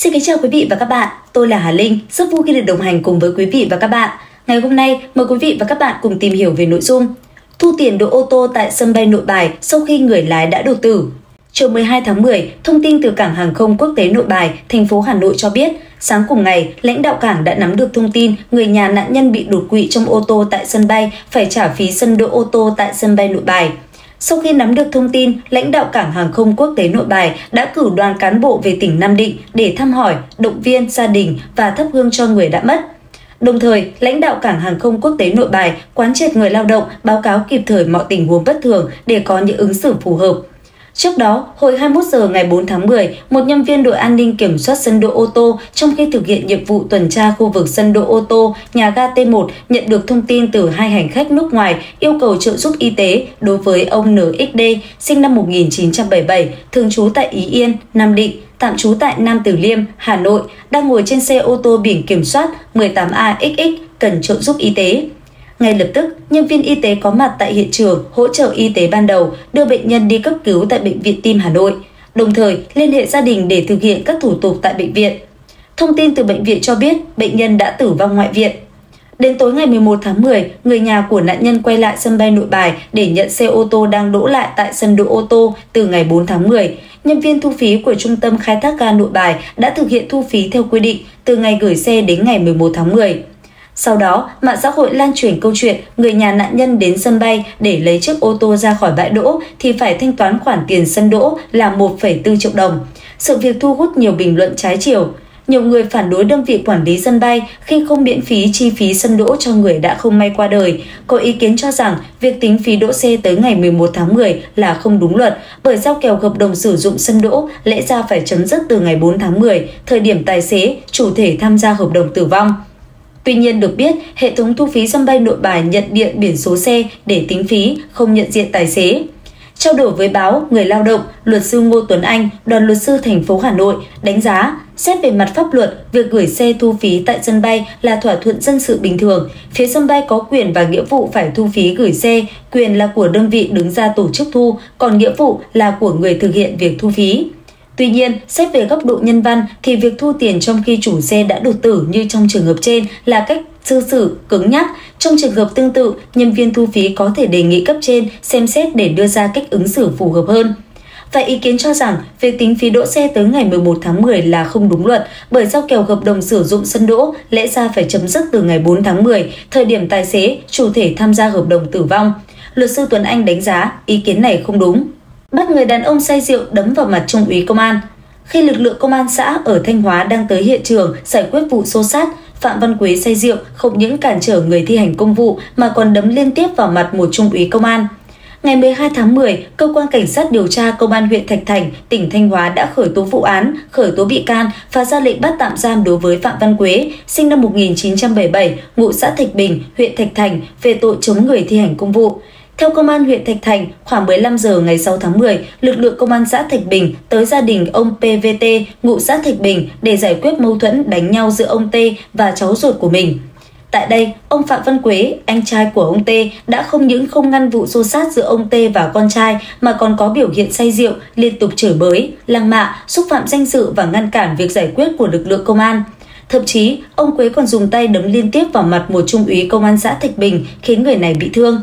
Xin kính chào quý vị và các bạn, tôi là Hà Linh, rất vui khi được đồng hành cùng với quý vị và các bạn. Ngày hôm nay, mời quý vị và các bạn cùng tìm hiểu về nội dung thu tiền đỗ ô tô tại sân bay Nội Bài sau khi người lái đã đột tử. Chiều 12 tháng 10, thông tin từ Cảng hàng không quốc tế Nội Bài, thành phố Hà Nội cho biết, sáng cùng ngày, lãnh đạo cảng đã nắm được thông tin người nhà nạn nhân bị đột quỵ trong ô tô tại sân bay phải trả phí sân đỗ ô tô tại sân bay Nội Bài. Sau khi nắm được thông tin, lãnh đạo Cảng hàng không quốc tế Nội Bài đã cử đoàn cán bộ về tỉnh Nam Định để thăm hỏi, động viên gia đình và thắp hương cho người đã mất. Đồng thời, lãnh đạo Cảng hàng không quốc tế Nội Bài quán triệt người lao động báo cáo kịp thời mọi tình huống bất thường để có những ứng xử phù hợp. Trước đó, hồi 21 giờ ngày 4 tháng 10, một nhân viên đội an ninh kiểm soát sân đỗ ô tô trong khi thực hiện nhiệm vụ tuần tra khu vực sân đỗ ô tô nhà ga T1 nhận được thông tin từ hai hành khách nước ngoài yêu cầu trợ giúp y tế đối với ông NXD, sinh năm 1977, thường trú tại Ý Yên, Nam Định, tạm trú tại Nam Từ Liêm, Hà Nội, đang ngồi trên xe ô tô biển kiểm soát 18AXX cần trợ giúp y tế. Ngay lập tức, nhân viên y tế có mặt tại hiện trường hỗ trợ y tế ban đầu, đưa bệnh nhân đi cấp cứu tại Bệnh viện Tim Hà Nội, đồng thời liên hệ gia đình để thực hiện các thủ tục tại bệnh viện. Thông tin từ bệnh viện cho biết bệnh nhân đã tử vong ngoại viện. Đến tối ngày 11 tháng 10, người nhà của nạn nhân quay lại sân bay Nội Bài để nhận xe ô tô đang đỗ lại tại sân đỗ ô tô từ ngày 4 tháng 10. Nhân viên thu phí của Trung tâm Khai thác ga Nội Bài đã thực hiện thu phí theo quy định từ ngày gửi xe đến ngày 11 tháng 10. Sau đó, mạng xã hội lan truyền câu chuyện người nhà nạn nhân đến sân bay để lấy chiếc ô tô ra khỏi bãi đỗ thì phải thanh toán khoản tiền sân đỗ là 1,4 triệu đồng. Sự việc thu hút nhiều bình luận trái chiều. Nhiều người phản đối đơn vị quản lý sân bay khi không miễn phí chi phí sân đỗ cho người đã không may qua đời. Có ý kiến cho rằng việc tính phí đỗ xe tới ngày 11 tháng 10 là không đúng luật, bởi giao kèo hợp đồng sử dụng sân đỗ lẽ ra phải chấm dứt từ ngày 4 tháng 10, thời điểm tài xế, chủ thể tham gia hợp đồng tử vong. Tuy nhiên được biết, hệ thống thu phí sân bay Nội Bài nhận diện biển số xe để tính phí, không nhận diện tài xế. Trao đổi với báo Người Lao động, luật sư Ngô Tuấn Anh, đoàn luật sư thành phố Hà Nội đánh giá, xét về mặt pháp luật, việc gửi xe thu phí tại sân bay là thỏa thuận dân sự bình thường. Phía sân bay có quyền và nghĩa vụ phải thu phí gửi xe, quyền là của đơn vị đứng ra tổ chức thu, còn nghĩa vụ là của người thực hiện việc thu phí. Tuy nhiên, xét về góc độ nhân văn thì việc thu tiền trong khi chủ xe đã đột tử như trong trường hợp trên là cách cư xử cứng nhắc. Trong trường hợp tương tự, nhân viên thu phí có thể đề nghị cấp trên xem xét để đưa ra cách ứng xử phù hợp hơn. Vài ý kiến cho rằng việc tính phí đỗ xe tới ngày 11 tháng 10 là không đúng luật, bởi giao kèo hợp đồng sử dụng sân đỗ lẽ ra phải chấm dứt từ ngày 4 tháng 10, thời điểm tài xế, chủ thể tham gia hợp đồng tử vong. Luật sư Tuấn Anh đánh giá ý kiến này không đúng. Bắt người đàn ông say rượu đấm vào mặt trung úy công an. Khi lực lượng công an xã ở Thanh Hóa đang tới hiện trường giải quyết vụ xô xát, Phạm Văn Quế say rượu không những cản trở người thi hành công vụ mà còn đấm liên tiếp vào mặt một trung úy công an. Ngày 12 tháng 10, Cơ quan Cảnh sát điều tra Công an huyện Thạch Thành, tỉnh Thanh Hóa đã khởi tố vụ án, khởi tố bị can và ra lệnh bắt tạm giam đối với Phạm Văn Quế, sinh năm 1977, ngụ xã Thạch Bình, huyện Thạch Thành về tội chống người thi hành công vụ. Theo Công an huyện Thạch Thành, khoảng 15 giờ ngày 6 tháng 10, lực lượng Công an xã Thạch Bình tới gia đình ông PVT, ngụ xã Thạch Bình để giải quyết mâu thuẫn đánh nhau giữa ông T và cháu ruột của mình. Tại đây, ông Phạm Văn Quế, anh trai của ông T, đã không những không ngăn vụ xô xát giữa ông T và con trai mà còn có biểu hiện say rượu, liên tục chửi bới, lăng mạ, xúc phạm danh dự và ngăn cản việc giải quyết của lực lượng công an. Thậm chí, ông Quế còn dùng tay đấm liên tiếp vào mặt một trung úy công an xã Thạch Bình, khiến người này bị thương.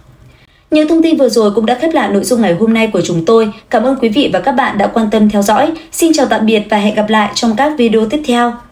Những thông tin vừa rồi cũng đã khép lại nội dung ngày hôm nay của chúng tôi. Cảm ơn quý vị và các bạn đã quan tâm theo dõi. Xin chào tạm biệt và hẹn gặp lại trong các video tiếp theo.